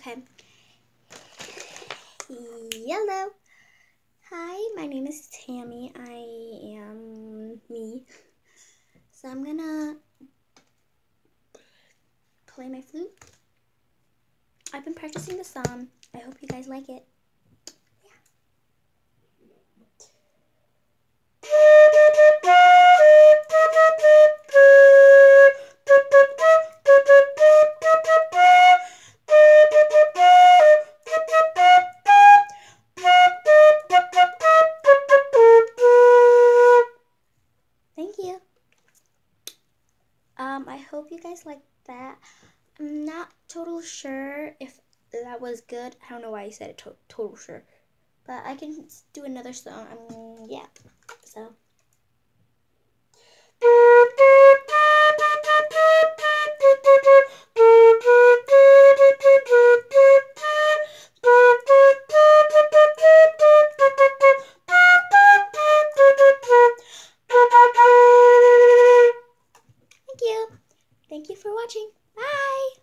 Okay. Hello. Hi, my name is Tammy. I am me. So I'm gonna play my flute. I've been practicing the song. I hope you guys like it. Thank you. I hope you guys like that. I'm not total sure if that was good. I don't know why I said it total sure. But I can do another song. Yeah. So. Thank you. Thank you for watching. Bye.